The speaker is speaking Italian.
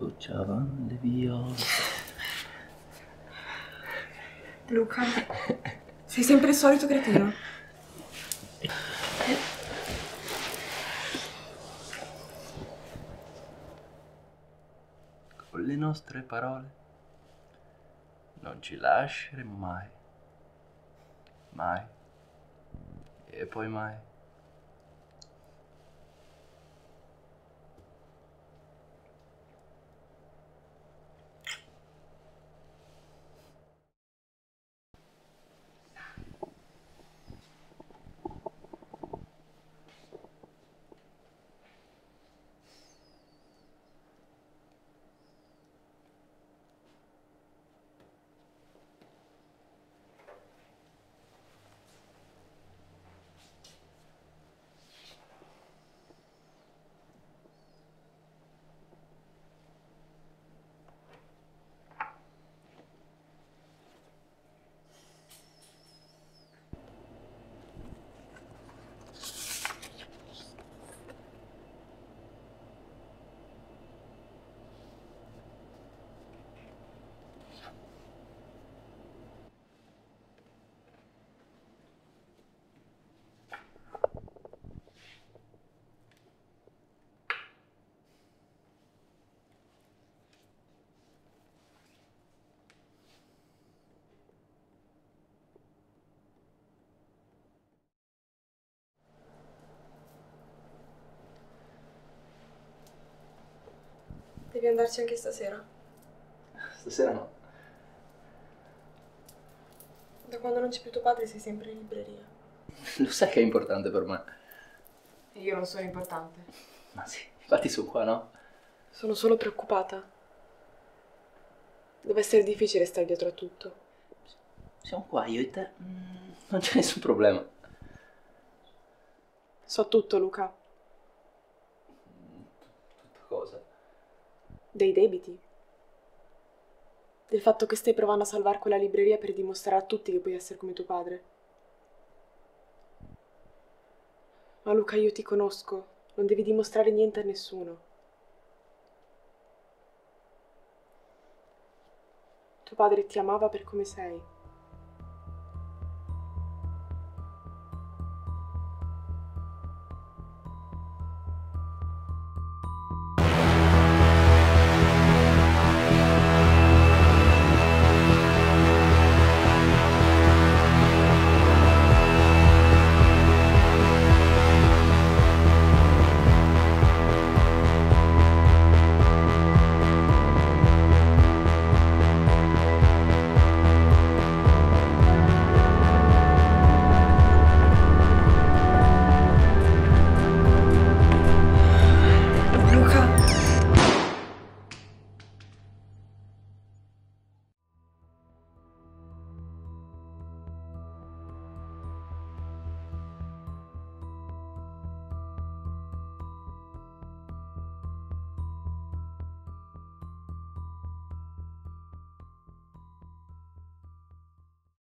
Sbocciavano le viole. Luca, sei sempre il solito cretino. Con le nostre parole non ci lasceremo mai, mai e poi mai. Devi andarci anche stasera. Stasera no. Da quando non c'è più tuo padre sei sempre in libreria. Lo sai che è importante per me. Io non sono importante. Ma sì, infatti sono qua, no? Sono solo preoccupata. Deve essere difficile stare dietro a tutto. Siamo qua, io e te. Non c'è nessun problema. So tutto, Luca. Tutta cosa. Dei debiti. Del fatto che stai provando a salvare quella libreria per dimostrare a tutti che puoi essere come tuo padre. Ma Luca, io ti conosco. Non devi dimostrare niente a nessuno. Tuo padre ti amava per come sei.